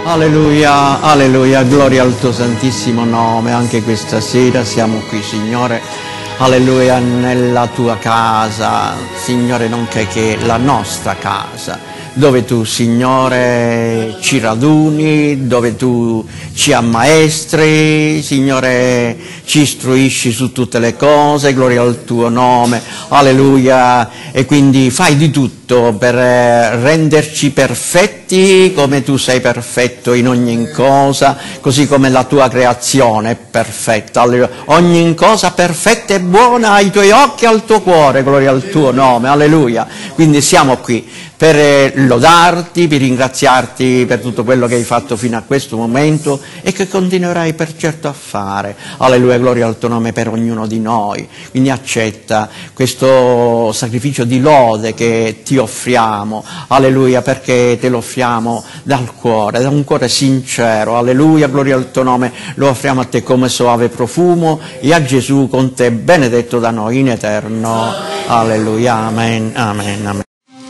Alleluia, alleluia, gloria al tuo santissimo nome. Anche questa sera siamo qui, Signore, alleluia, nella tua casa, Signore, nonché che la nostra casa, dove tu, Signore, ci raduni, dove tu ci ammaestri, Signore, ci istruisci su tutte le cose, gloria al tuo nome, alleluia, e quindi fai di tutto per renderci perfetti come tu sei perfetto in ogni cosa, così come la tua creazione è perfetta, alleluia. Ogni cosa perfetta e buona ai tuoi occhi e al tuo cuore, gloria al tuo nome, alleluia. Quindi siamo qui per lodarti, per ringraziarti per tutto quello che hai fatto fino a questo momento e che continuerai per certo a fare. Alleluia, gloria al tuo nome per ognuno di noi. Quindi accetta questo sacrificio di lode che ti offriamo, alleluia, perché te lo offriamo dal cuore, da un cuore sincero, alleluia, gloria al tuo nome, lo offriamo a te come soave profumo e a Gesù con te benedetto da noi in eterno. Alleluia, amen, amen, amen.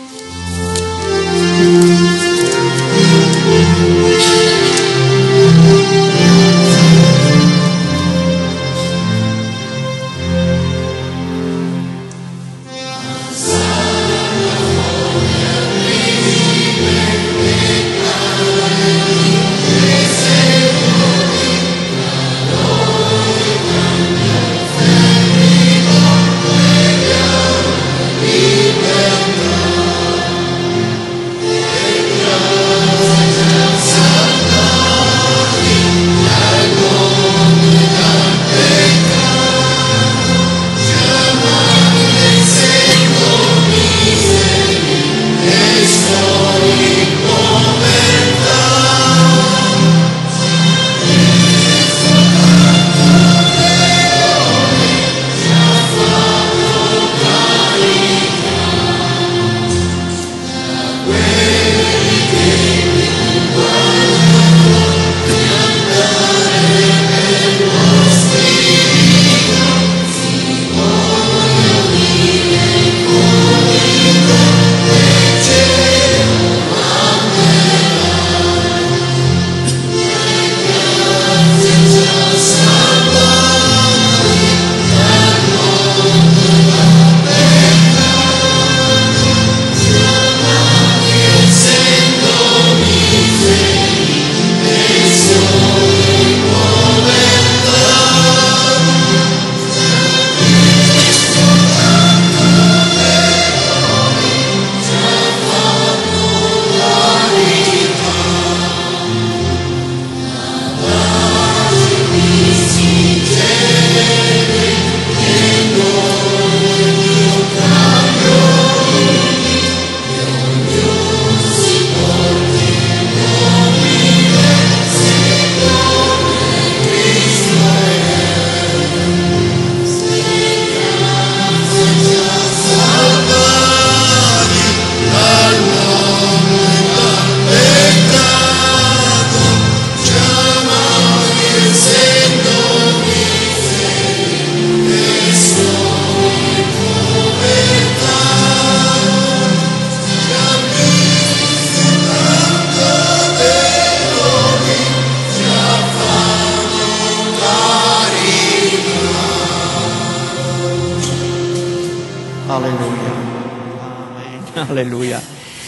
Alleluia.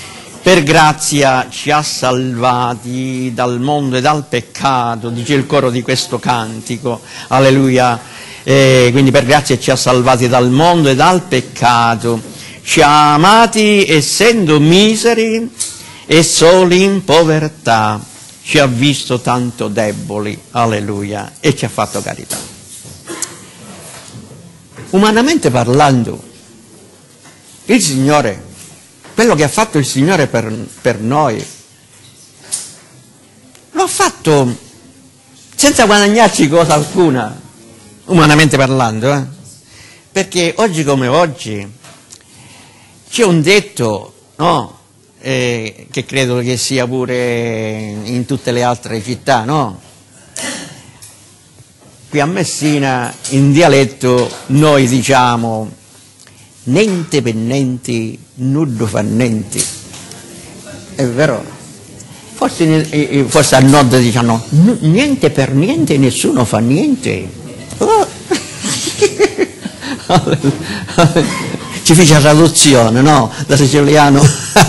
Per grazia ci ha salvati dal mondo e dal peccato, dice il coro di questo cantico. Alleluia. Quindi per grazia ci ha salvati dal mondo e dal peccato. Ci ha amati essendo miseri e soli in povertà. Ci ha visto tanto deboli. Alleluia. E ci ha fatto carità. Umanamente parlando, il Signore, quello che ha fatto il Signore per noi, lo ha fatto senza guadagnarci cosa alcuna, umanamente parlando, perché oggi come oggi c'è un detto, no? Che credo che sia pure in tutte le altre città, no? Qui a Messina, in dialetto, noi diciamo niente pennenti, nudo fannenti. È vero? Forse al nord dicono niente per niente, nessuno fa niente. Oh. Ci fece la traduzione, no? Da siciliano.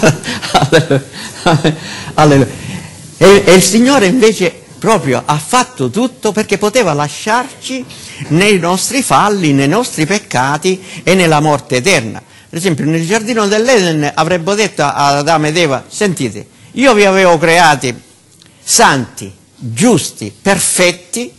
Alleluia. E il Signore invece proprio ha fatto tutto perché poteva lasciarci nei nostri falli, nei nostri peccati e nella morte eterna. Per esempio nel giardino dell'Eden avrebbe detto ad Adamo ed Eva: sentite, io vi avevo creati santi, giusti, perfetti,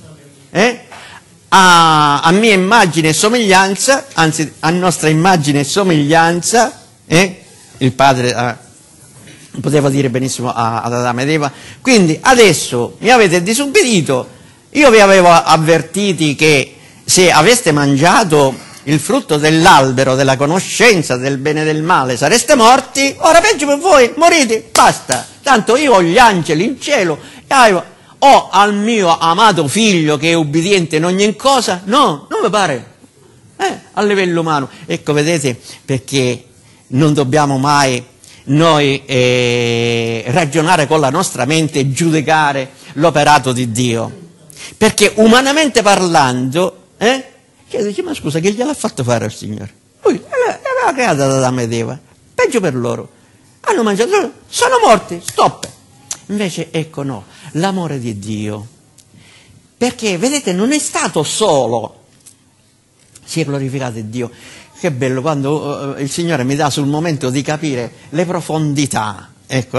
a mia immagine e somiglianza, anzi a nostra immagine e somiglianza, il Padre poteva dire benissimo ad Adamo ed Eva, quindi adesso mi avete disubbidito, io vi avevo avvertiti che se aveste mangiato il frutto dell'albero della conoscenza del bene e del male sareste morti, ora peggio per voi, morite, basta, tanto io ho gli angeli in cielo, ho al mio amato figlio che è ubbidiente in ogni cosa, no, non vi pare, a livello umano. Ecco, vedete, perché non dobbiamo mai noi ragionare con la nostra mente e giudicare l'operato di Dio, perché umanamente parlando, dice, ma scusa, che gliel'ha fatto fare al Signore? Lui l'aveva creata da Adamo ed Eva, peggio per loro, hanno mangiato, sono morti, stop. Invece ecco no, l'amore di Dio, perché vedete non è stato solo, sia glorificato Dio. Che bello quando il Signore mi dà sul momento di capire le profondità, ecco,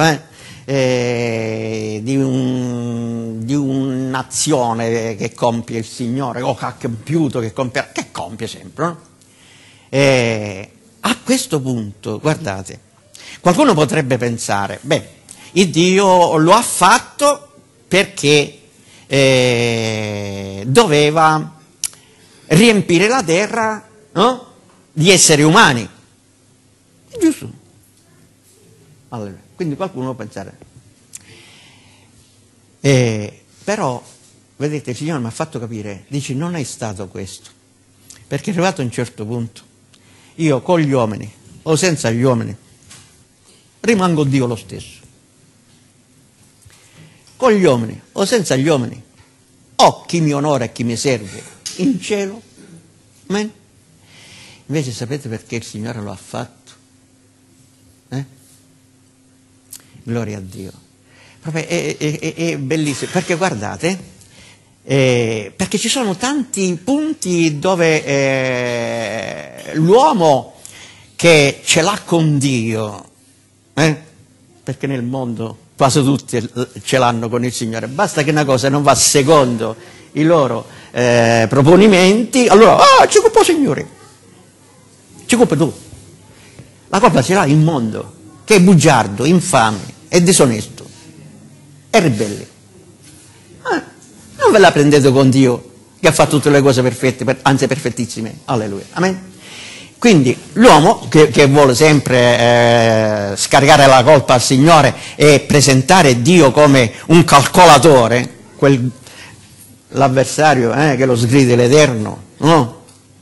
di un'azione che compie il Signore, o che ha compiuto, che compie sempre, no? A questo punto, guardate, qualcuno potrebbe pensare, beh, il Dio lo ha fatto perché doveva riempire la terra, no? Di esseri umani, è giusto. Allora, quindi qualcuno può pensare, però vedete il Signore mi ha fatto capire, dice non è stato questo, perché è arrivato a un certo punto, io con gli uomini o senza gli uomini rimango Dio lo stesso, con gli uomini o senza gli uomini ho chi mi onora e chi mi serve in cielo, amen. Invece sapete perché il Signore lo ha fatto? Gloria a Dio. Proprio è bellissimo, perché guardate, perché ci sono tanti punti dove l'uomo che ce l'ha con Dio, perché nel mondo quasi tutti ce l'hanno con il Signore, basta che una cosa non va secondo i loro proponimenti, allora, ci colpa il Signore. Ci colpa tu. La colpa ce l'ha il mondo, che è bugiardo, infame, è disonesto, è ribelle. Non ve la prendete con Dio, che ha fatto tutte le cose perfette, anzi perfettissime. Alleluia. Amen. Quindi l'uomo che vuole sempre scaricare la colpa al Signore e presentare Dio come un calcolatore, l'avversario che lo sgrida l'Eterno, no?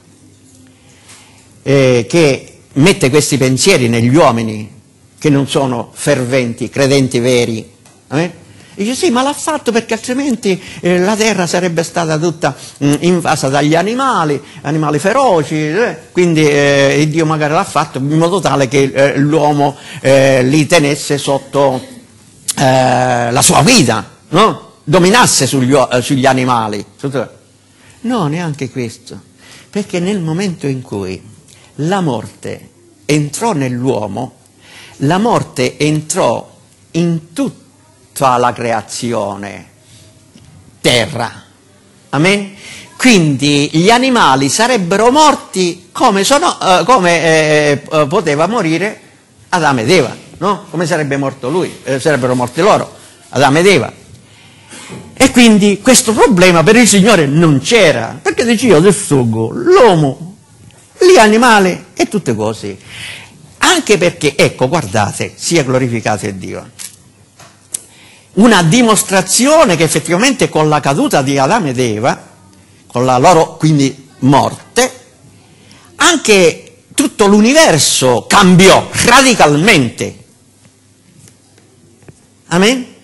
Che mette questi pensieri negli uomini che non sono ferventi, credenti veri. Dice sì, ma l'ha fatto perché altrimenti la terra sarebbe stata tutta invasa dagli animali feroci, quindi Dio magari l'ha fatto in modo tale che l'uomo li tenesse sotto la sua guida, no? Dominasse sugli animali. No, neanche questo, perché nel momento in cui la morte entrò nell'uomo, la morte entrò in tutta la creazione terra. Amen? Quindi gli animali sarebbero morti come poteva morire Adamo ed Eva, no? Come sarebbe morto lui, sarebbero morti loro, Adamo ed Eva. E quindi questo problema per il Signore non c'era, perché dice io distruggo l'uomo, gli animali e tutte cose. Anche perché, ecco, guardate, sia glorificato Dio. Una dimostrazione che effettivamente con la caduta di Adamo ed Eva, con la loro quindi morte, anche tutto l'universo cambiò radicalmente. Amen?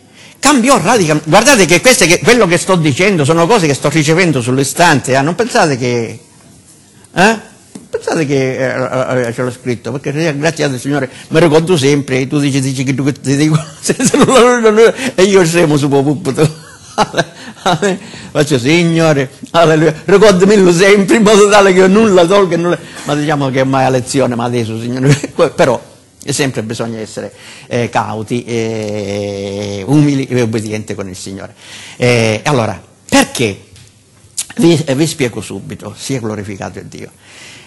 cambiò radicalmente. Guardate che quello che sto dicendo sono cose che sto ricevendo sull'istante, non pensate che... Pensate che ce l'ho scritto, perché grazie al Signore mi ricordo sempre, tu dici che tu ti dico, e io scemo su pubblico. Faccio Signore, alleluia, ricordamelo sempre in modo tale che io nulla tolgo e nulla, ma diciamo che è mai a lezione, ma adesso Signore, però sempre bisogna essere cauti, umili e obbedienti con il Signore. Allora, perché? Vi spiego subito, sia glorificato il Dio.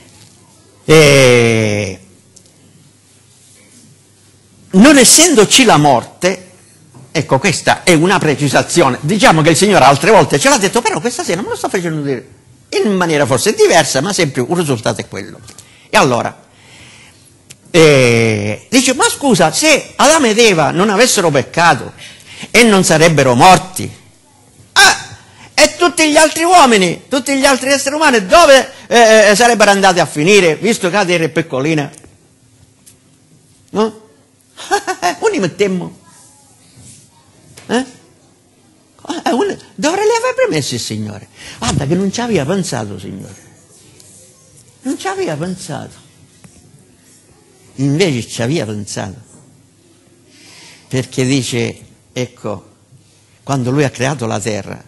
Non essendoci la morte, ecco, questa è una precisazione. Diciamo che il Signore altre volte ce l'ha detto, però questa sera me lo sto facendo dire in maniera forse diversa, ma sempre un risultato è quello. E allora, dice, ma scusa, se Adamo ed Eva non avessero peccato e non sarebbero morti, e tutti gli altri uomini, tutti gli altri esseri umani, dove sarebbero andati a finire, visto che la terra è piccolina? No? Li mettemmo. Dove li avrebbe messi il Signore? Guarda che non ci aveva pensato, Signore. Non ci aveva pensato. Invece ci aveva pensato. Perché dice, ecco, quando Lui ha creato la terra,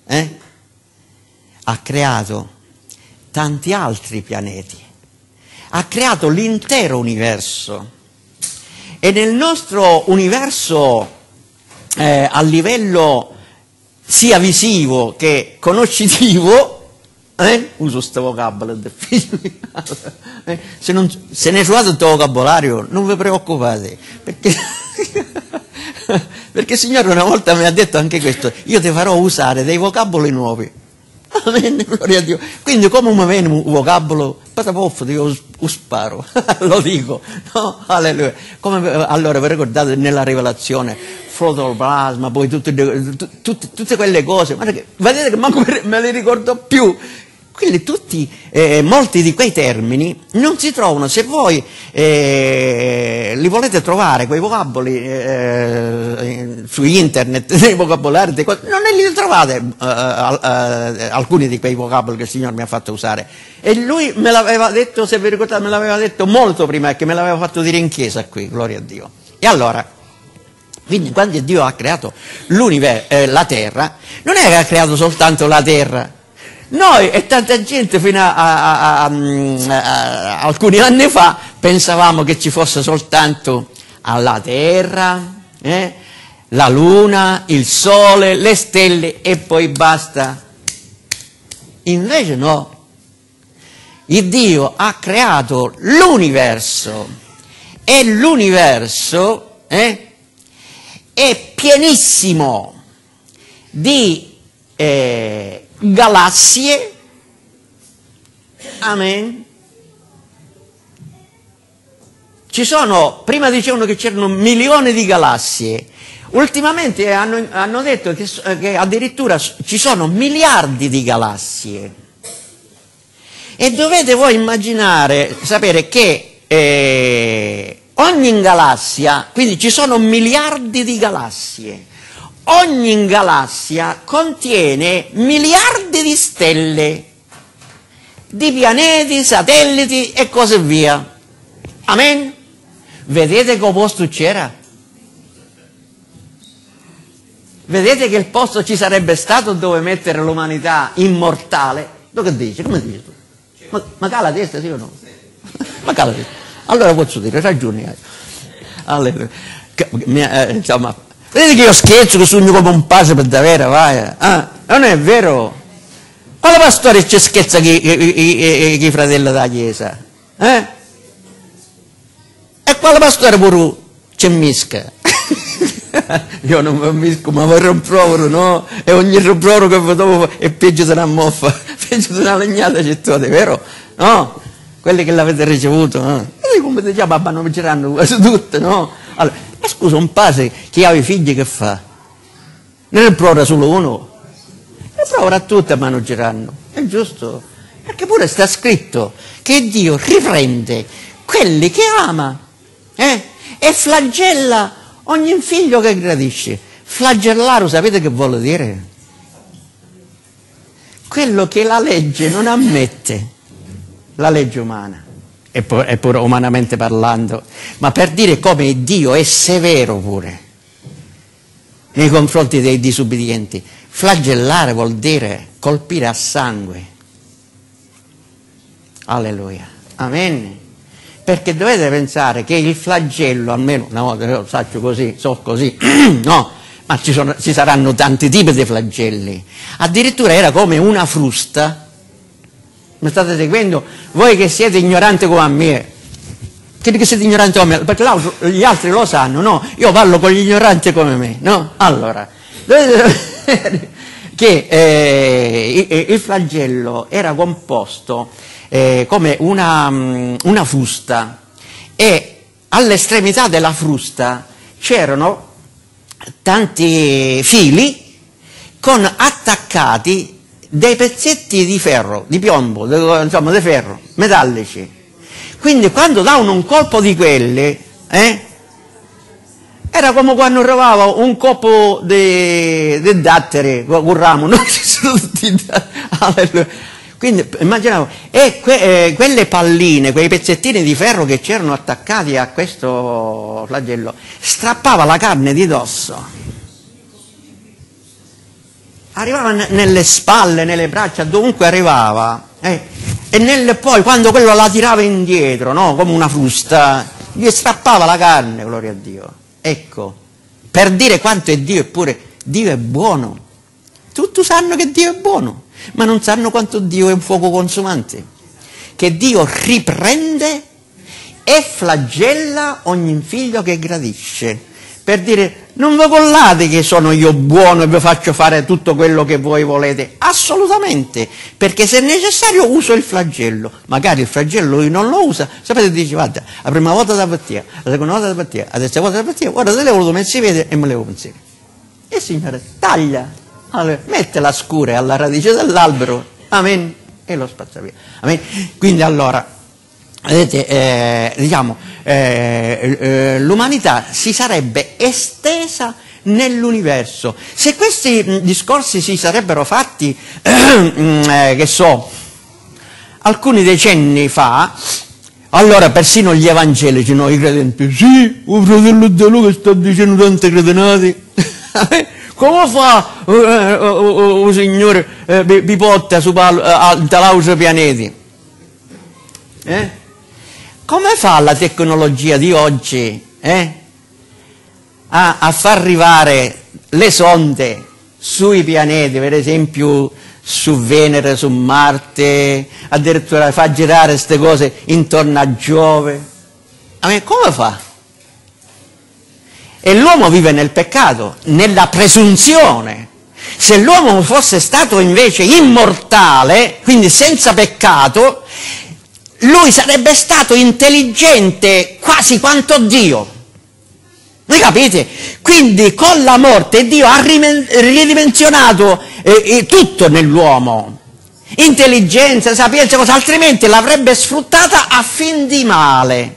ha creato tanti altri pianeti, ha creato l'intero universo, e nel nostro universo a livello sia visivo che conoscitivo, uso questo vocabolo, è difficile, se ne trovate il tuo vocabolario non vi preoccupate, perché il Signore una volta mi ha detto anche questo, io ti farò usare dei vocaboli nuovi. Amen, gloria a Dio. Quindi come mi viene un vocabolo, io sparo, lo dico, no? Alleluia. Allora vi ricordate nella Rivelazione, protoplasma, poi tutte quelle cose, vedete che manco me le ricordo più. Quindi molti di quei termini non si trovano, se voi li volete trovare, quei vocaboli su internet, nei vocabolari, non li trovate alcuni di quei vocaboli che il Signore mi ha fatto usare. E Lui me l'aveva detto, se vi ricordate, me l'aveva detto molto prima, che me l'aveva fatto dire in chiesa qui, gloria a Dio. E allora, quindi quando Dio ha creato la terra, non è che ha creato soltanto la terra. Noi e tanta gente fino a alcuni anni fa pensavamo che ci fosse soltanto la terra, la luna, il sole, le stelle e poi basta. Invece no, il Dio ha creato l'universo e l'universo è pienissimo di galassie, amen. Ci sono, prima dicevano che c'erano milioni di galassie, ultimamente hanno detto che addirittura ci sono miliardi di galassie. E dovete voi immaginare, sapere che ogni galassia, quindi ci sono miliardi di galassie, ogni galassia contiene miliardi di stelle, di pianeti, satelliti e così via. Amen? Vedete che posto c'era? Vedete che il posto ci sarebbe stato dove mettere l'umanità immortale? Tu che dici? Come dici tu? Ma cala la testa, sì o no? Ma cala la testa. Allora posso dire, ragioni hai. Allora, insomma, vedete che io scherzo, che sogno come un padre per davvero, vai. Non è vero? Quale pastore ci scherza che i fratelli della Chiesa? E quale pastore pure ci misca? Io non mi misco, ma vorrei un provero, no? E ogni rimprovero che dopo è peggio di una moffa, peggio di una legnata c'è tutto, è vero? No? Quelli che l'avete ricevuto, E come diciamo, papà, non c'erano quasi tutte, no? Allora, scusa, un padre che ha i figli che fa? Non ne prova solo uno? Ne prova tutte, ma non c'erano. È giusto? Perché pure sta scritto che Dio riprende quelli che ama, e flagella ogni figlio che gradisce. Flagellare, sapete che vuol dire? Quello che la legge non ammette, la legge umana, eppure umanamente parlando, ma per dire come Dio è severo pure nei confronti dei disubbidienti. Flagellare vuol dire colpire a sangue. Alleluia. Amen. Perché dovete pensare che il flagello, almeno una volta io lo faccio così, so così, no, ma ci saranno tanti tipi di flagelli. Addirittura era come una frusta. Mi state seguendo? Voi che siete ignoranti come me, che siete ignoranti come me, perché gli altri lo sanno, no? Io parlo con gli ignoranti come me, no? Allora, dovete sapere che il flagello era composto come una frusta, e all'estremità della frusta c'erano tanti fili con attaccati dei pezzetti di ferro, di piombo, insomma di ferro, metallici. Quindi quando davano un colpo di quelli, era come quando arrivava un coppo di datteri, un ramo, no? Quindi immaginavo, quelle palline, quei pezzettini di ferro che c'erano attaccati a questo flagello, strappava la carne di dosso, arrivava nelle spalle, nelle braccia, dovunque arrivava, e poi quando quello la tirava indietro, no? Come una frusta, gli strappava la carne, gloria a Dio. Ecco, per dire quanto è Dio, eppure Dio è buono. Tutti sanno che Dio è buono, ma non sanno quanto Dio è un fuoco consumante, che Dio riprende e flagella ogni figlio che gradisce, per dire: non vi collate che sono io buono e vi faccio fare tutto quello che voi volete, assolutamente, perché se è necessario uso il flagello. Magari il flagello lui non lo usa, sapete, dice: guarda, la prima volta da partire, la seconda volta da partire, la terza volta da partire, ora te l'ho messo in piede e me levo pensiero. E il Signore taglia, allora, mette la scure alla radice dell'albero, amen, e lo spazza via. Amen. Quindi allora, vedete, l'umanità si sarebbe estesa nell'universo. Se questi discorsi si sarebbero fatti, che so, alcuni decenni fa, allora persino gli evangelici, no, i credenti, sì, un fratello Dio che sta dicendo tante credenate, come fa un signore Pipotta su Talauso Pianeti? Come fa la tecnologia di oggi a far arrivare le sonde sui pianeti, per esempio su Venere, su Marte, addirittura fa girare queste cose intorno a Giove? Come fa? E l'uomo vive nel peccato, nella presunzione. Se l'uomo fosse stato invece immortale, quindi senza peccato, lui sarebbe stato intelligente quasi quanto Dio. Voi capite? Quindi con la morte Dio ha ridimensionato tutto nell'uomo. Intelligenza, sapienza, cosa, altrimenti l'avrebbe sfruttata a fin di male.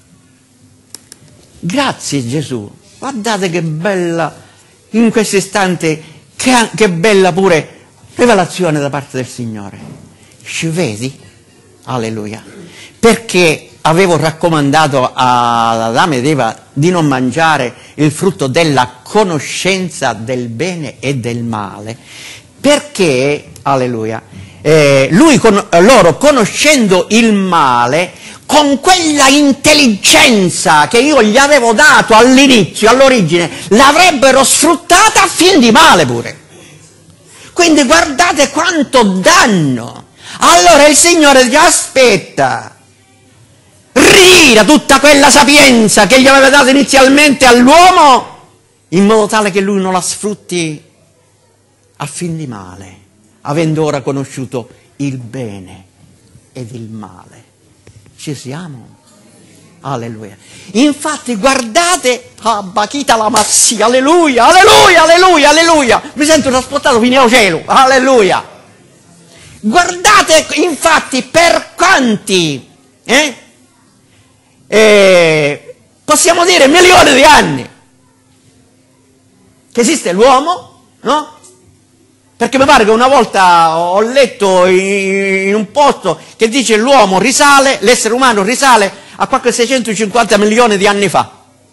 Grazie Gesù. Guardate che bella, in questo istante, che bella pure rivelazione da parte del Signore. Ci vedi? Alleluia. Perché avevo raccomandato ad Adamo ed Eva di non mangiare il frutto della conoscenza del bene e del male? Perché, alleluia, loro conoscendo il male, con quella intelligenza che io gli avevo dato all'inizio, all'origine, l'avrebbero sfruttata a fin di male pure. Quindi guardate quanto danno. Allora il Signore dice: aspetta, ritira tutta quella sapienza che gli aveva dato inizialmente all'uomo, in modo tale che lui non la sfrutti a fin di male, avendo ora conosciuto il bene ed il male. Ci siamo? Alleluia. Infatti guardate, Bachita la massia, alleluia, alleluia, alleluia, alleluia. Mi sento trasportato fino al cielo, alleluia. Guardate infatti per quanti, possiamo dire milioni di anni, che esiste l'uomo, no? Perché mi pare che una volta ho letto in un posto che dice l'uomo risale, l'essere umano risale a qualche 650 milioni di anni fa.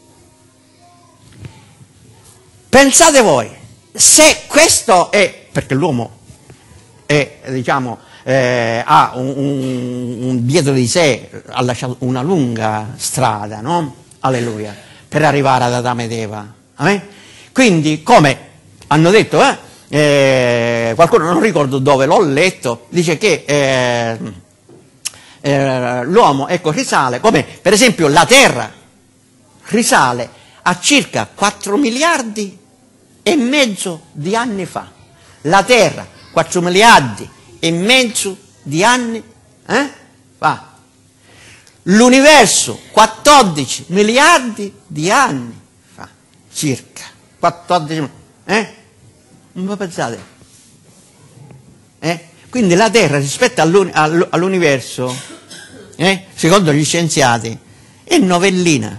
Pensate voi, se questo è, perché l'uomo è, diciamo, ha dietro di sé, ha lasciato una lunga strada, no? Alleluia, per arrivare ad Adamo ed Eva. Quindi, come hanno detto, qualcuno, non ricordo dove l'ho letto, dice che l'uomo, ecco, risale, come per esempio la Terra risale a circa 4 miliardi e mezzo di anni fa. La Terra, 4 miliardi e mezzo di anni fa. L'universo, 14 miliardi di anni fa, circa. 14, non vi pensate? Quindi la Terra rispetto all'universo, secondo gli scienziati, è novellina.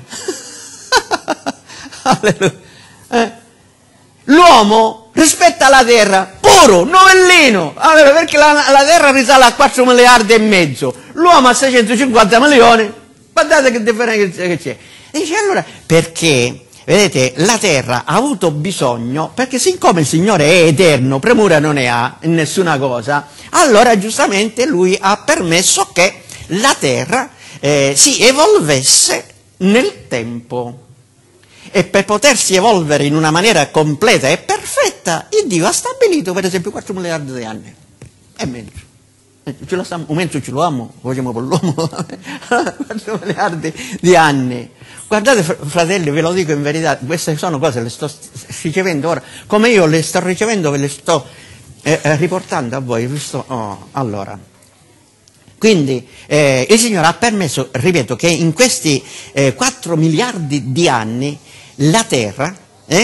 L'uomo rispetto alla Terra, puro, novellino, perché la Terra risale a 4 miliardi e mezzo, l'uomo a 650 milioni, guardate che differenza che c'è. E dice allora, perché, vedete, la Terra ha avuto bisogno, perché siccome il Signore è eterno, premura non ne ha in nessuna cosa, allora giustamente Lui ha permesso che la Terra si evolvesse nel tempo. E per potersi evolvere in una maniera completa e perfetta, il Dio ha stabilito per esempio 4 miliardi di anni e mezzo. Un mezzo ce lo amo, vogliamo per l'uomo, 4 miliardi di anni. Guardate fratelli, ve lo dico in verità, queste sono cose le sto ricevendo ora, come io le sto ricevendo ve le sto riportando a voi. Allora, quindi il Signore ha permesso, ripeto, che in questi 4 miliardi di anni la Terra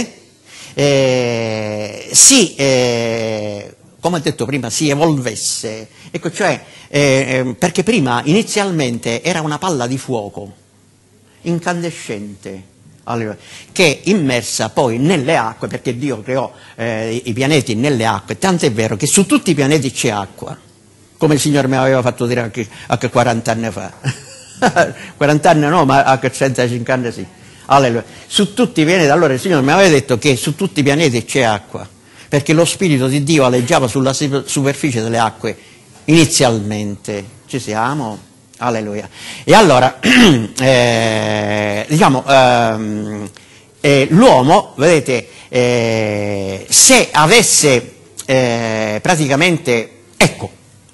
come ho detto prima, si evolvesse. Ecco, cioè, perché prima inizialmente era una palla di fuoco incandescente, che immersa poi nelle acque, perché Dio creò i pianeti nelle acque, tant'è vero che su tutti i pianeti c'è acqua, come il Signore mi aveva fatto dire anche 40 anni fa. 40 anni no, ma anche 35 anni sì. Alleluia. Su tutti i pianeti, allora il Signore mi aveva detto che su tutti i pianeti c'è acqua, perché lo Spirito di Dio aleggiava sulla superficie delle acque inizialmente. Ci siamo? Alleluia. E allora, diciamo, l'uomo, vedete, se avesse praticamente, ecco,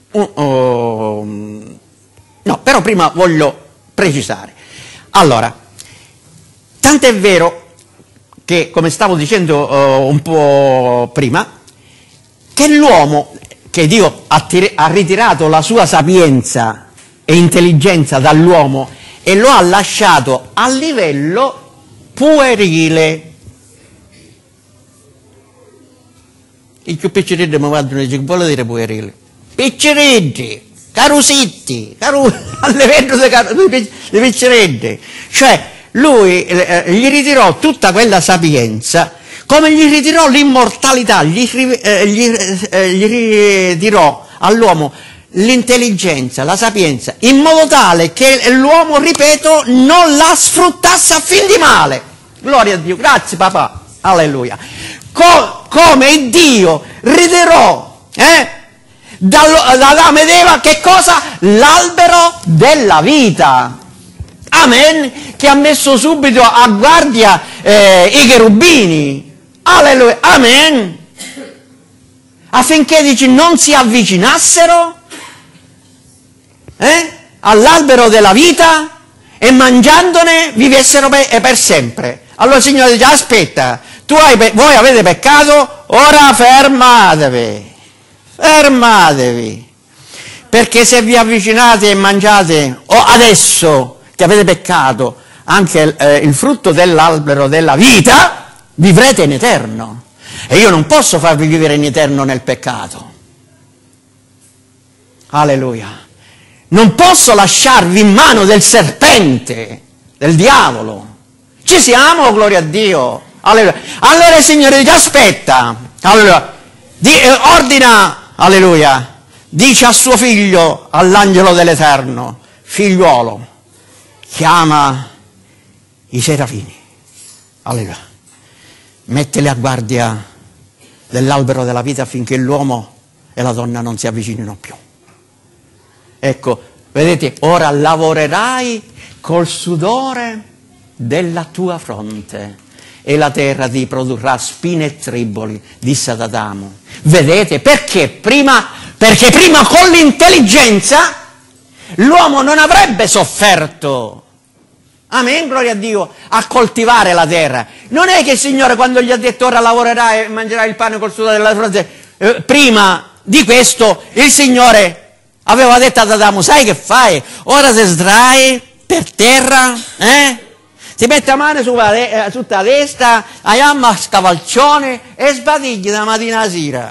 no, però prima voglio precisare. Allora, tant'è vero che, come stavo dicendo un po' prima, che l'uomo, che Dio ha ritirato la sua sapienza e intelligenza dall'uomo e lo ha lasciato a livello puerile. I più picciriddi mi guardano e dicono, che vuole dire puerile? Picciriddi, carusitti, a livello di picciriddi. Cioè, lui gli ritirò tutta quella sapienza, come gli ritirò l'immortalità, gli ritirò all'uomo l'intelligenza, la sapienza, in modo tale che l'uomo, ripeto, non la sfruttasse a fin di male. Gloria a Dio, grazie papà, alleluia. Come Dio ritirò da Adamo ed Eva, che cosa? L'albero della vita. Amen, che ha messo subito a guardia i cherubini, alleluia, amen, affinché, dici, non si avvicinassero all'albero della vita e mangiandone vivessero per sempre. Allora il Signore dice, aspetta, voi avete peccato, ora fermatevi, perché se vi avvicinate e mangiate adesso che avete peccato anche il frutto dell'albero della vita, vivrete in eterno. E io non posso farvi vivere in eterno nel peccato. Alleluia. Non posso lasciarvi in mano del serpente, del diavolo. Ci siamo, gloria a Dio. Alleluia. Allora il Signore dice, aspetta, alleluia, ordina, alleluia, dice a suo figlio, all'angelo dell'Eterno, figliuolo, chiama i serafini, alleluia, metteli a guardia dell'albero della vita affinché l'uomo e la donna non si avvicinino più. Ecco, vedete, ora lavorerai col sudore della tua fronte e la terra ti produrrà spine e triboli, disse ad Adamo. Vedete, perché prima con l'intelligenza l'uomo non avrebbe sofferto, amen, gloria a Dio, a coltivare la terra. Non è che il Signore quando gli ha detto ora lavorerai e mangerai il pane col sudore della fronte, prima di questo il Signore aveva detto ad Adamo, sai che fai? Ora se sdrai per terra, ti mette la mano sulla testa, a scavalcione e sbadigli da mattina alla sera.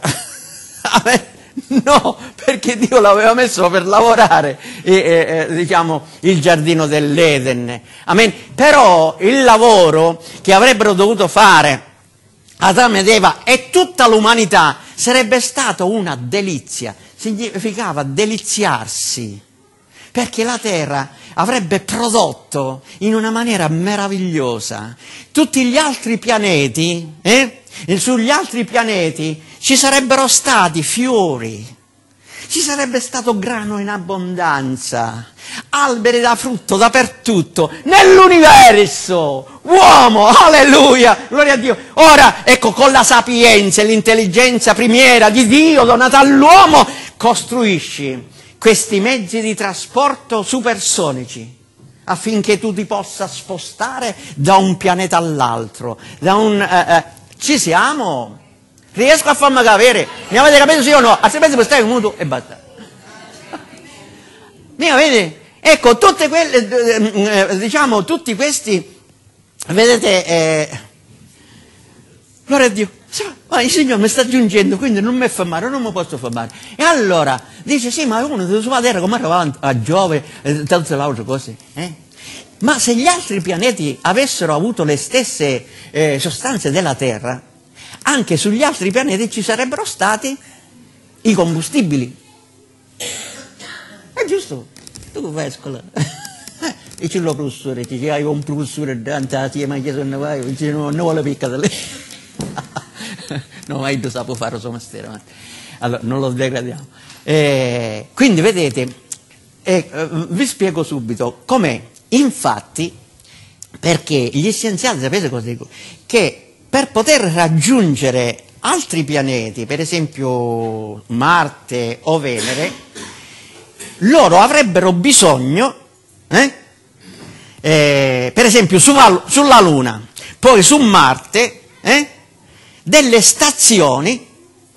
No, perché Dio l'aveva messo per lavorare, diciamo, il giardino dell'Eden. Amen. Però il lavoro che avrebbero dovuto fare Adamo ed Eva e tutta l'umanità sarebbe stato una delizia, significava deliziarsi, perché la terra avrebbe prodotto in una maniera meravigliosa tutti gli altri pianeti, sugli altri pianeti ci sarebbero stati fiori, ci sarebbe stato grano in abbondanza, alberi da frutto dappertutto, nell'universo, uomo, alleluia, gloria a Dio. Ora, ecco, con la sapienza e l'intelligenza primiera di Dio donata all'uomo, costruisci questi mezzi di trasporto supersonici affinché tu ti possa spostare da un pianeta all'altro, ci siamo? Riesco a farmi capire? Mi avete capito sì o no? Altrimenti per stare muto e basta. Mi avete? Ecco, tutte quelle, diciamo, tutti questi, vedete, gloria a Dio, il Signore mi sta giungendo, quindi non mi fermare, non mi posso fermare. E allora, dice, sì, ma uno sulla terra come arriva a Giove e tante altre cose, Ma se gli altri pianeti avessero avuto le stesse sostanze della terra, anche sugli altri pianeti ci sarebbero stati i combustibili. È giusto? Tu che fai a scuola? E c'è lo professore, dice, hai un professore davanti, ma che sono vai, dice, non vuole piccare lì. No, ma io sapevo fare solo mestiere, allora non lo degradiamo. Quindi vedete, vi spiego subito com'è. Infatti, perché gli scienziati, sapete cosa dico? Che per poter raggiungere altri pianeti, per esempio Marte o Venere, loro avrebbero bisogno, per esempio sulla Luna, poi su Marte, delle stazioni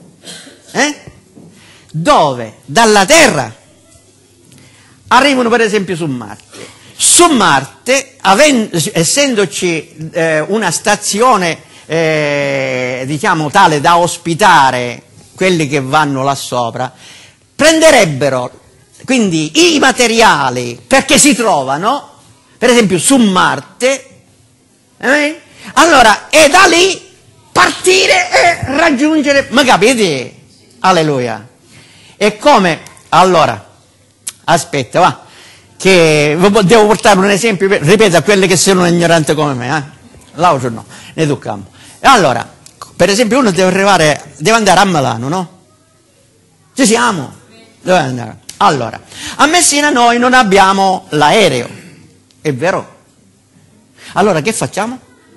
dove dalla Terra arrivano per esempio su Marte. Su Marte, essendoci una stazione diciamo tale da ospitare quelli che vanno là sopra, prenderebbero quindi i materiali perché si trovano, per esempio su Marte, allora e da lì partire e raggiungere, ma capite? Alleluia. E come? Allora, aspetta, va, che devo portare un esempio, ripeto, a quelli che sono ignoranti come me, l'altro no, ne toccamo. E allora, per esempio uno deve andare a Milano, no? Ci siamo? Dove andare? Allora, a Messina noi non abbiamo l'aereo, è vero? Allora che facciamo?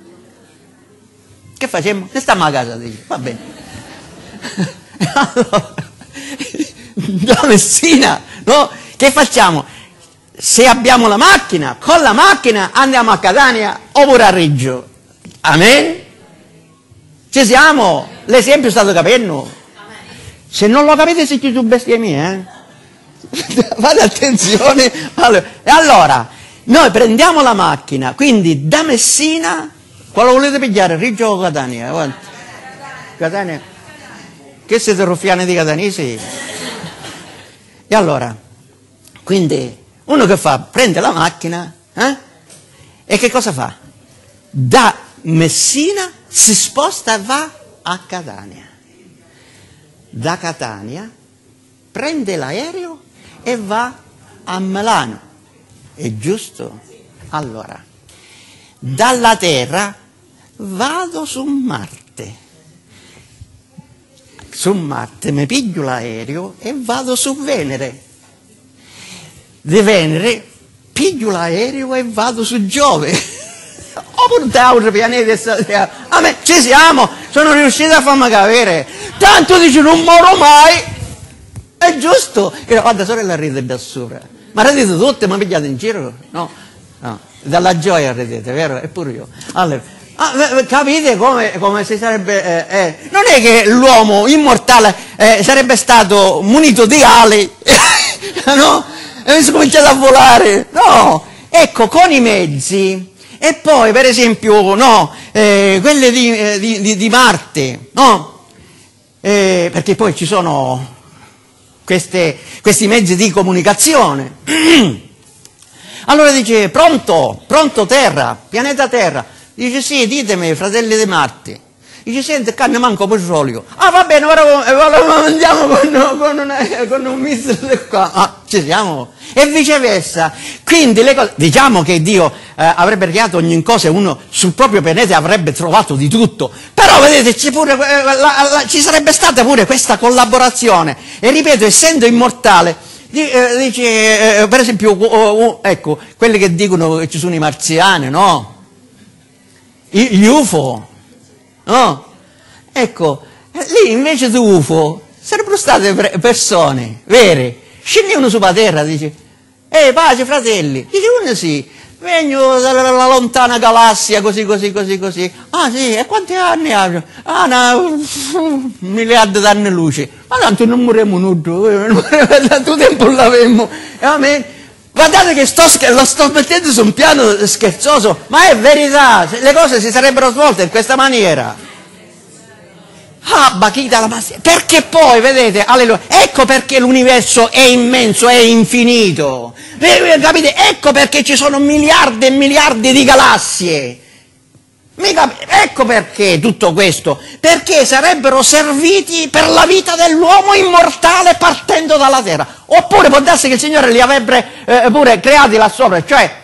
Che facciamo? Ne stiamo a casa, dici, va bene. Allora, da Messina, no? Che facciamo? Se abbiamo la macchina, con la macchina andiamo a Catania oppure a Reggio. Amen? Ci siamo? L'esempio è stato capendo? Se non lo capite siete tu bestemie, fate attenzione. E allora, noi prendiamo la macchina, quindi da Messina, quale volete pigliare? Reggio o Catania? Catania? Che siete ruffiani di catanesi? E allora, quindi, uno che fa? Prende la macchina, e che cosa fa? Da Messina si sposta e va a Catania. Da Catania prende l'aereo e va a Milano. È giusto? Allora, dalla Terra vado su Marte. Su Marte mi piglio l'aereo e vado su Venere. Di Venere piglio l'aereo e vado su Giove. Oppure altri pianeti. A me ci siamo, sono riuscito a farmi capire. Tanto dice non moro mai. È giusto. E guarda, sorella ride da sopra. Ma ridete tutte, mi pigliate in giro? No, no. Dalla gioia ridete, vero? Eppure io. Allora, capite come si sarebbe... non è che l'uomo immortale sarebbe stato munito di ali, no? E si è cominciato a volare. No, ecco, con i mezzi... E poi, per esempio, no, quelle di Marte, no? Perché poi ci sono questi mezzi di comunicazione. Allora dice, pronto Terra, pianeta Terra. Dice, sì, ditemi, fratelli di Marte. Dice, senti, che ne manco petrolio. Ah, va bene, ora andiamo con un missile qua. Ah, ci siamo. E viceversa. Quindi le cose, diciamo che Dio avrebbe creato ogni cosa e uno sul proprio pianeta avrebbe trovato di tutto. Però vedete, ci sarebbe stata pure questa collaborazione. E ripeto, essendo immortale, dice, per esempio, ecco, quelli che dicono che ci sono i marziani, no? Gli UFO. No? Ecco, lì invece di UFO sarebbero state persone vere, scendevano sulla terra, dice, pace fratelli, dice uno sì, vengo dalla lontana galassia, così, ah sì, e quanti anni ha? Ah, un miliardo d'anni luce, ma tanto non morremo noi, tanto tempo l'avemmo, amen. Guardate che lo sto mettendo su un piano scherzoso, ma è verità, le cose si sarebbero svolte in questa maniera. Ah, Bachita la massia. Perché poi, vedete, alleluia, ecco perché l'universo è immenso, è infinito. Capite? Ecco perché ci sono miliardi e miliardi di galassie. Ecco perché tutto questo, perché sarebbero serviti per la vita dell'uomo immortale partendo dalla terra, oppure può darsi che il Signore li avrebbe pure creati là sopra, cioè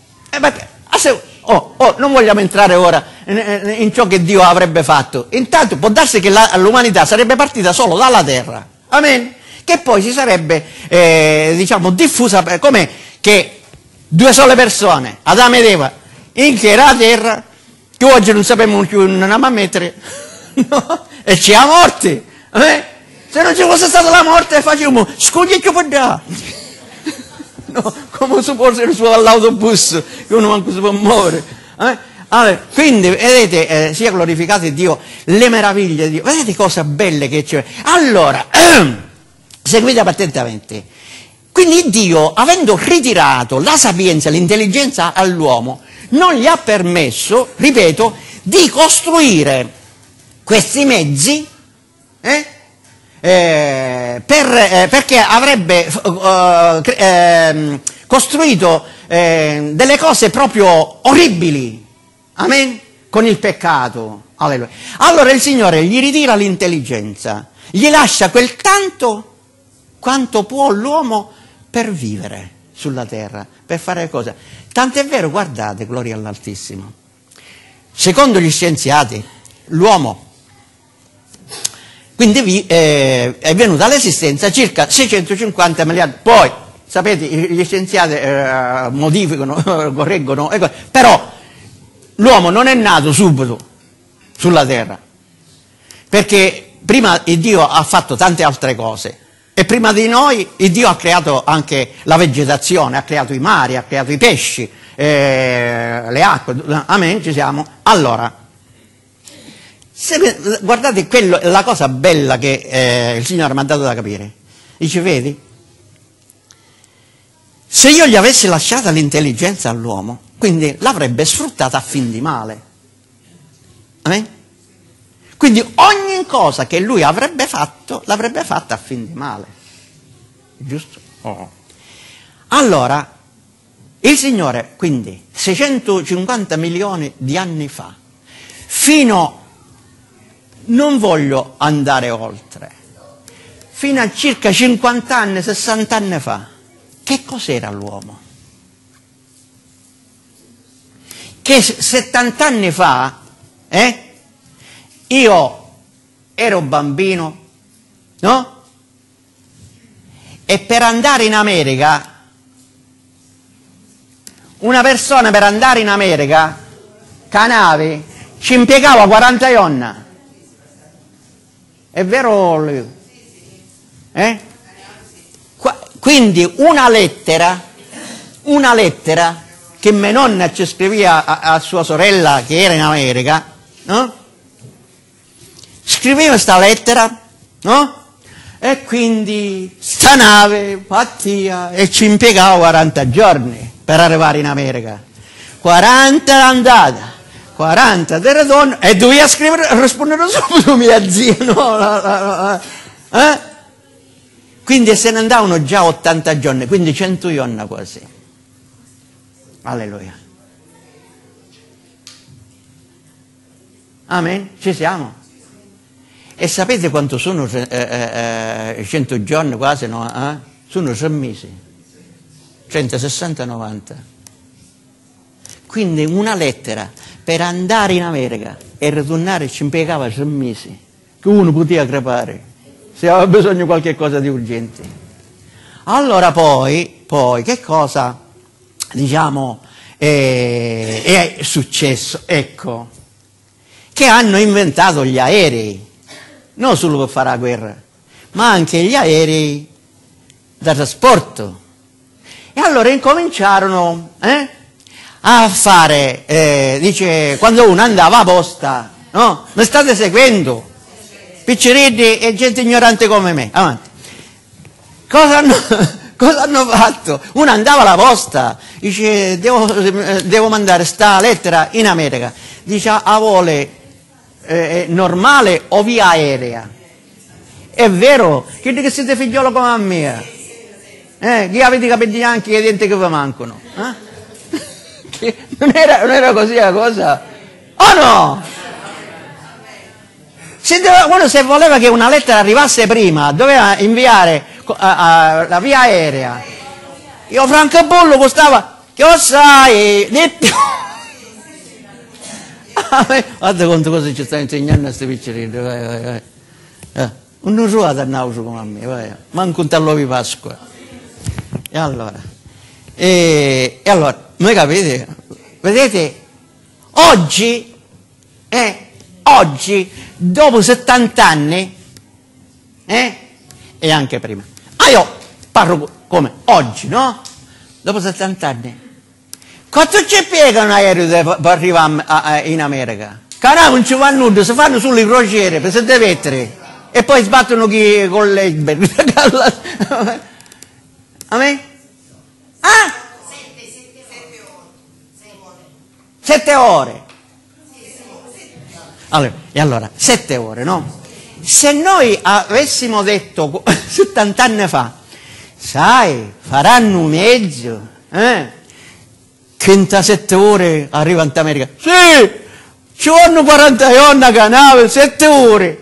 non vogliamo entrare ora in ciò che Dio avrebbe fatto. Intanto può darsi che l'umanità sarebbe partita solo dalla terra, amen, che poi si sarebbe diciamo diffusa come che due sole persone, Adamo ed Eva, in che era la terra, che oggi non sappiamo più, non andiamo a mettere, no? E ci siamo morti, se non ci fosse stata la morte facciamo scugli che può dare, no? Come si può essere su all'autobus che uno manco si può muovere, allora, quindi vedete, sia glorificato Dio, le meraviglie di Dio, vedete cosa belle che c'è. Allora seguite attentamente. Quindi Dio, avendo ritirato la sapienza, l'intelligenza all'uomo, non gli ha permesso, ripeto, di costruire questi mezzi perché avrebbe costruito delle cose proprio orribili, amen, con il peccato. Alleluia. Allora il Signore gli ritira l'intelligenza, gli lascia quel tanto quanto può l'uomo per vivere sulla terra, per fare cose. Tant'è vero, guardate, gloria all'Altissimo, secondo gli scienziati l'uomo quindi è venuto all'esistenza circa 650 miliardi, poi sapete gli scienziati modificano, correggono, però l'uomo non è nato subito sulla terra, perché prima il Dio ha fatto tante altre cose. E prima di noi il Dio ha creato anche la vegetazione, ha creato i mari, ha creato i pesci, le acque, amen, ci siamo. Allora, guardate la cosa bella che il Signore mi ha dato da capire. Dice, vedi, se io gli avessi lasciata l'intelligenza all'uomo, quindi l'avrebbe sfruttata a fin di male. Amen? Quindi ogni cosa che lui avrebbe fatto, l'avrebbe fatta a fin di male. Giusto? Oh. Allora, il Signore, quindi, 650 milioni di anni fa, non voglio andare oltre, fino a circa 50 anni, 60 anni fa, che cos'era l'uomo? Che 70 anni fa, io ero bambino, no? E per andare in America, una persona per andare in America, Canavi, ci impiegava 40 giorni. È vero? Quindi una lettera che mia nonna ci scriveva a sua sorella che era in America, no? Scriveva questa lettera, no? E quindi sta nave partiva e ci impiegava 40 giorni per arrivare in America. 40 l'andata, 40 del ritorno, e doveva scrivere, rispondere subito mia zia, no? Quindi se ne andavano già 80 giorni, quindi 100 giorni quasi. Alleluia. Amen? Ci siamo? E sapete quanto sono 100 giorni quasi, no? Sono 3 mesi. 160-90. Quindi una lettera per andare in America e ritornare ci impiegava 3 mesi, che uno poteva crepare se aveva bisogno di qualche cosa di urgente. Allora poi che cosa, diciamo, è successo? Ecco, che hanno inventato gli aerei, non solo per fare la guerra, ma anche gli aerei da trasporto. E allora incominciarono a fare, dice, quando uno andava a posta, no? Mi state seguendo? Picciriddi e gente ignorante come me. Avanti. Cosa hanno fatto? Uno andava alla posta, dice, devo mandare sta lettera in America. Dice, a vole normale o via aerea? È vero? Che siete figliolo come me? Che avete i capelli bianchi e i denti che vi mancano? Non era così la cosa? Oh no! Uno se voleva che una lettera arrivasse prima, doveva inviare la via aerea. Io francobollo costava, che lo sai, guarda quanto cosa ci sta insegnando a questi piccerino, vai. Non ruota a nausea come a me, vai. Manco un tallo di Pasqua. E allora, voi capite? Vedete, oggi, dopo 70 anni, e anche prima, io parlo come oggi, no? Dopo 70 anni, quanto ci piega un aereo per arrivare in America? Carà non ci fanno nulla, si fanno solo i crociere per 7 metri e poi sbattono chi con l'iceberg. A me? 7 ore. Allora, 7 ore, no? Se noi avessimo detto 70 anni fa, sai, faranno un mezzo, che in 7 ore arrivano in America. Sì, ci vogliono 40 giorni a canale, 7 ore.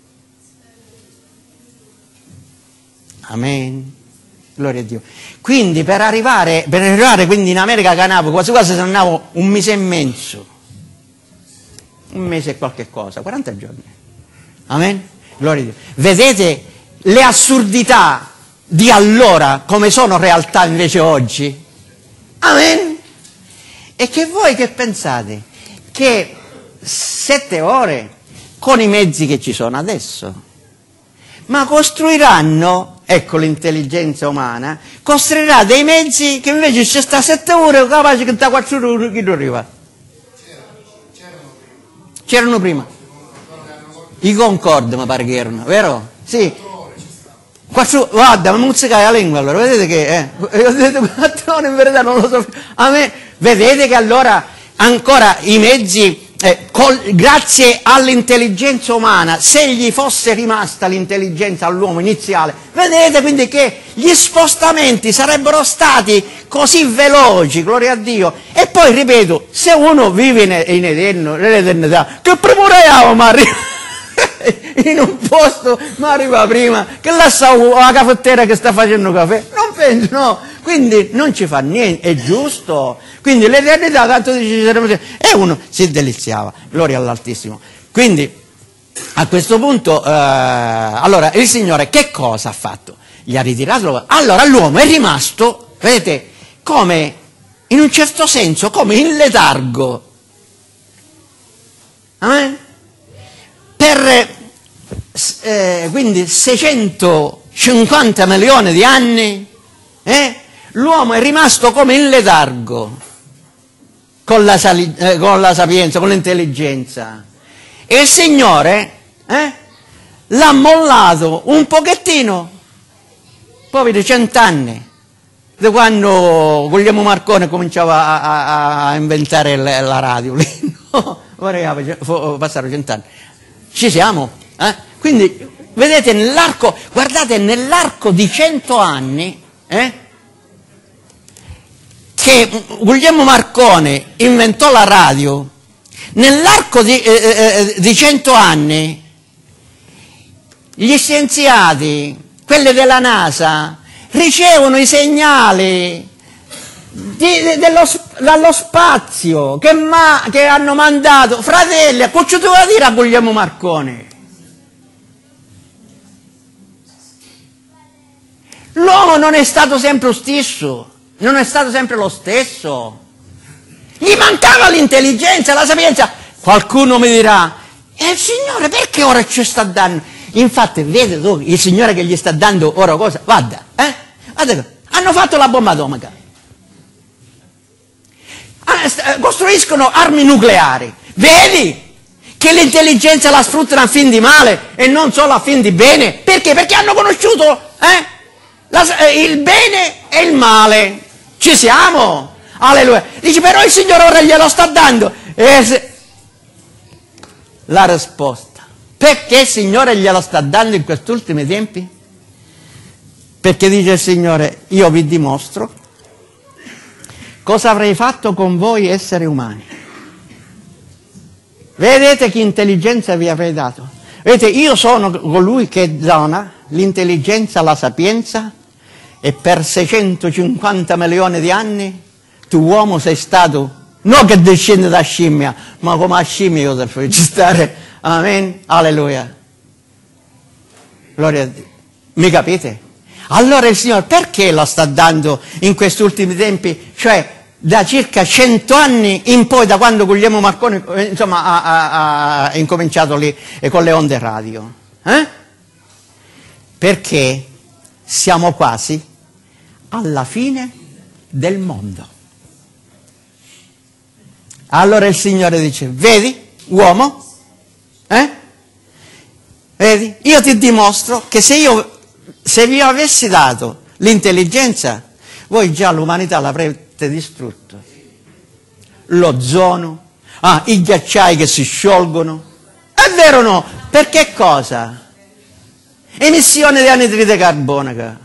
Amen. Gloria a Dio. Quindi per arrivare quindi in America a Canavo, quasi quasi se ne andavo un mese e mezzo. Un mese e qualche cosa, 40 giorni. Amen? Gloria a Dio. Vedete le assurdità di allora come sono realtà invece oggi? Amen? E che voi che pensate? Che 7 ore con i mezzi che ci sono adesso, ma costruiranno, ecco l'intelligenza umana, costruirà dei mezzi che invece ci sta 7 ore capace che da 4 ore chi arriva. C'erano prima. I Concorde mi pare che erano, vero? Sì. Guarda, mi muzzicai la lingua allora, vedete che ho detto 4 ore in verità non lo so. A me, vedete che allora ancora i mezzi grazie all'intelligenza umana, se gli fosse rimasta l'intelligenza all'uomo iniziale, vedete quindi che gli spostamenti sarebbero stati così veloci, gloria a Dio. E poi ripeto, se uno vive in eterno, nell'eternità, che premuraiamo, ma arriva in un posto, ma arriva prima, che lascia la caffettiera che sta facendo caffè, non penso, no, quindi non ci fa niente, è giusto. Quindi l'eternità, tanto dice, e uno si deliziava, gloria all'Altissimo. Quindi a questo punto, allora il Signore che cosa ha fatto? Gli ha ritirato, allora l'uomo è rimasto, vedete, come, in un certo senso, come in letargo. Amen? Per quindi 650 milioni di anni, l'uomo è rimasto come in letargo, con la sapienza, con l'intelligenza. E il Signore l'ha mollato un pochettino, poi 100 anni, da quando Guglielmo Marconi cominciava a inventare la radio. No, passarono 100 anni. Ci siamo? Quindi, vedete, nell'arco, guardate, nell'arco di 100 anni, che Guglielmo Marconi inventò la radio, nell'arco di 100 anni gli scienziati, quelli della NASA, ricevono i segnali dallo spazio che hanno mandato. Fratelli, cosa ci doveva dire a Guglielmo Marconi? L'uomo non è stato sempre lo stesso. Non è stato sempre lo stesso. Gli mancava l'intelligenza, la sapienza. Qualcuno mi dirà, il Signore perché ora ci sta dando? Infatti, vede tu, il Signore che gli sta dando ora cosa? Guarda, guarda, hanno fatto la bomba atomica. Costruiscono armi nucleari. Vedi che l'intelligenza la sfruttano a fin di male e non solo a fin di bene. Perché? Perché hanno conosciuto il bene e il male. Ci siamo? Alleluia. Dici, però il Signore ora glielo sta dando. La risposta: perché il Signore glielo sta dando in questi ultimi tempi? Perché dice il Signore, io vi dimostro cosa avrei fatto con voi esseri umani. Vedete che intelligenza vi avrei dato? Vedete, io sono colui che dona l'intelligenza, la sapienza, e per 650 milioni di anni tu uomo sei stato, non che discendi da scimmia, ma come a scimmia cosa fai stare. Amen, alleluia. Gloria a Dio. Mi capite? Allora il Signore perché lo sta dando in questi ultimi tempi? Cioè da circa 100 anni in poi, da quando Guglielmo Marconi insomma, ha incominciato lì con le onde radio. Perché siamo quasi alla fine del mondo. Allora il Signore dice, vedi, uomo, vedi, io ti dimostro che se vi avessi dato l'intelligenza, voi già l'umanità l'avrete distrutto. L'ozono, i ghiacciai che si sciolgono. È vero o no? Per che cosa? Emissione di anidride carbonica,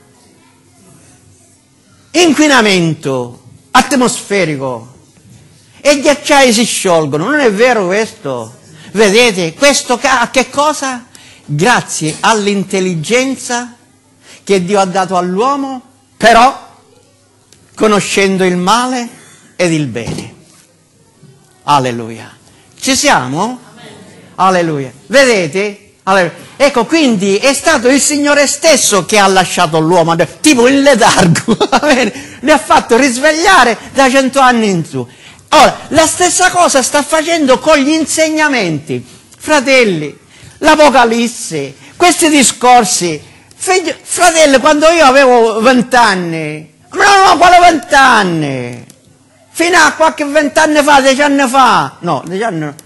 inquinamento atmosferico, e i ghiacciai si sciolgono. Non è vero questo? Vedete, questo a che cosa? Grazie all'intelligenza che Dio ha dato all'uomo, però conoscendo il male ed il bene. Alleluia. Ci siamo? Alleluia. Vedete? Alleluia. Ecco, quindi è stato il Signore stesso che ha lasciato l'uomo, tipo in letargo, ne ha fatto risvegliare da 100 anni in su. Ora, la stessa cosa sta facendo con gli insegnamenti. Fratelli, l'Apocalisse, questi discorsi. Fratelli, quando io avevo 20 anni, no, quale 20 anni? Fino a qualche 20 anni fa, 10 anni fa, no, 10 anni no.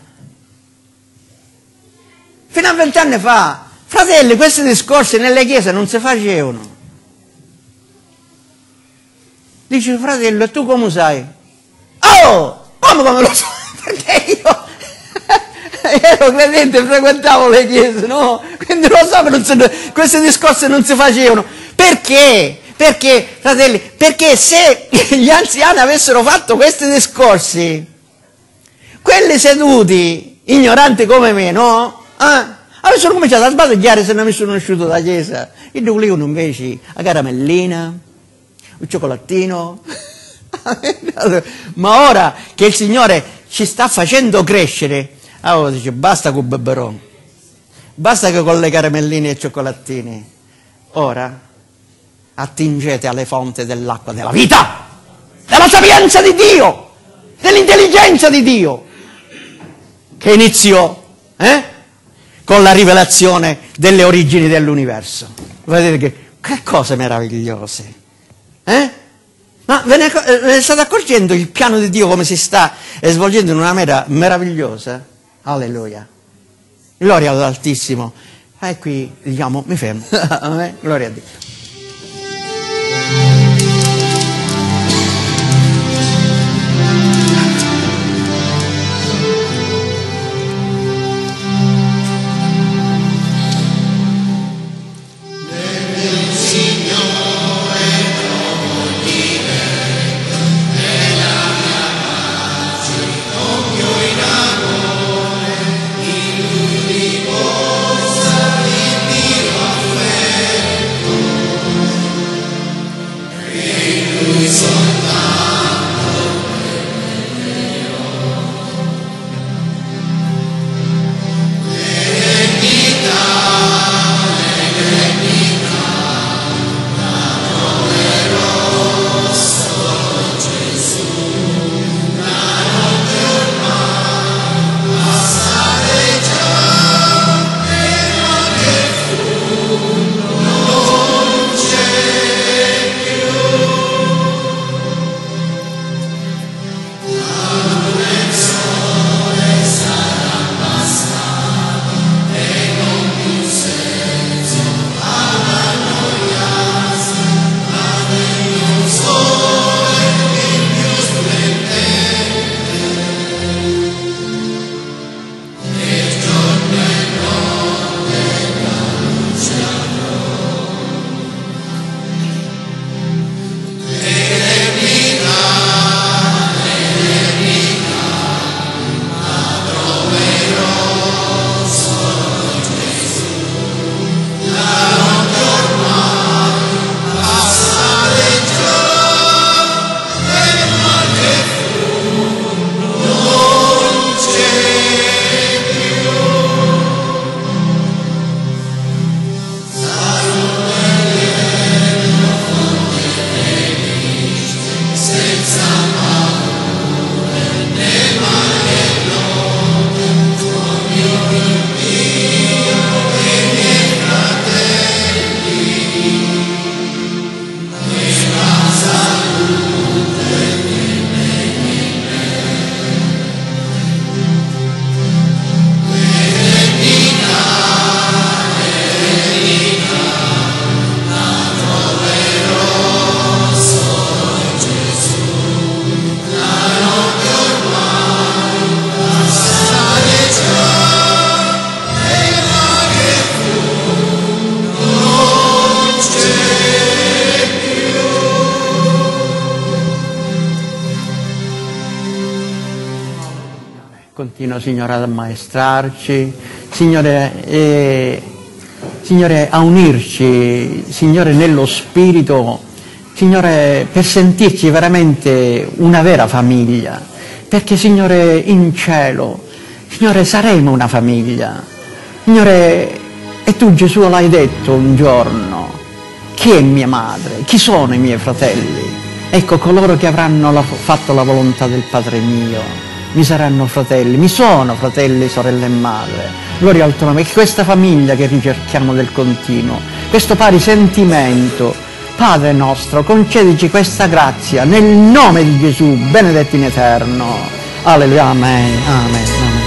Fino a 20 anni fa, fratelli, questi discorsi nelle chiese non si facevano. Dici, fratello, tu come sai? Oh, come lo so? Perché ero credente, frequentavo le chiese, no? Quindi lo so che questi discorsi non si facevano. Perché? Perché, fratelli, perché se gli anziani avessero fatto questi discorsi, quelli seduti, ignoranti come me, no? Avessero cominciato a sbadigliare se non mi sono uscito da chiesa. E volevano invece la caramellina, il cioccolatino. Ma ora che il Signore ci sta facendo crescere, allora dice basta con il beberon, basta che con le caramelline e i cioccolatini. Ora attingete alle fonti dell'acqua della vita, della sapienza di Dio, dell'intelligenza di Dio, che iniziò con la rivelazione delle origini dell'universo. Vedete che cose meravigliose, Ma ve ne state accorgendo il piano di Dio come si sta svolgendo in una maniera meravigliosa? Alleluia. Gloria all'Altissimo. E qui, diciamo, mi fermo. Gloria a Dio. Continua, Signore, ad ammaestrarci, Signore, Signore, a unirci, Signore, nello Spirito, Signore, per sentirci veramente una vera famiglia, perché, Signore, in cielo, Signore, saremo una famiglia. Signore, e tu, Gesù, l'hai detto un giorno, chi è mia madre, chi sono i miei fratelli? Ecco, coloro che avranno fatto la volontà del Padre mio mi saranno fratelli, mi sono fratelli, sorelle e madre. Gloria al tuo nome. E questa famiglia che ricerchiamo del continuo, questo pari sentimento, Padre nostro, concedici questa grazia nel nome di Gesù, benedetto in eterno. Alleluia, amen, amen, amen.